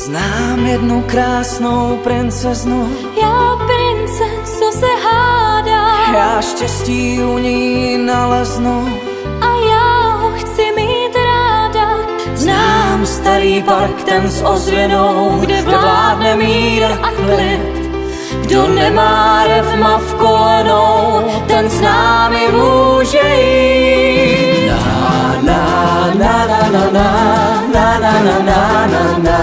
Znám jednu krásnou princeznu, já princezo se hádám, já štěstí u ní naleznu a já ho chci mít ráda. Znám starý park, ten s ozvěnou, kde vládne mír a klid. Kdo nemá revma v kolenou, ten s námi může jít. Na na na na na na na na na na na na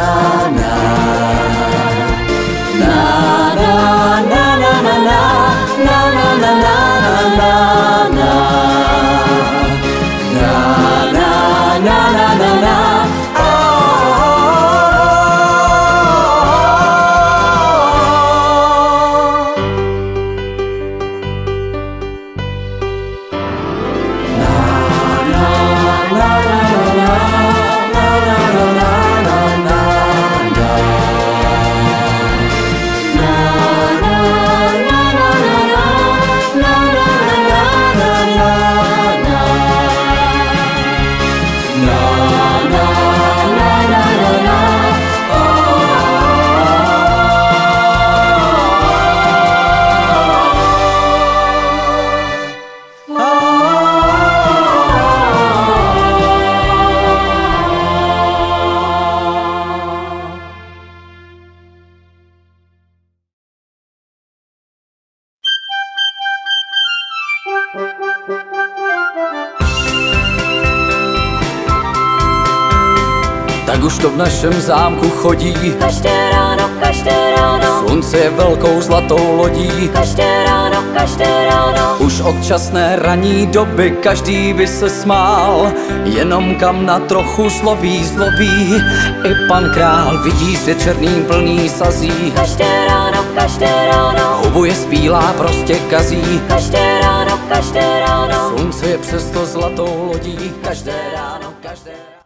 Tak už to v našem zámku chodí Každé ráno, slunce je velkou zlatou lodí. každé ráno, Už od časné ranní doby každý by se smál, jenom kam na trochu zlobí. I pan král vidí svět černým plný sazí. každé ráno, Hubu je spílá, prostě kazí. každé ráno, Slunce je přesto zlatou lodí. Každé ráno, každé ráno.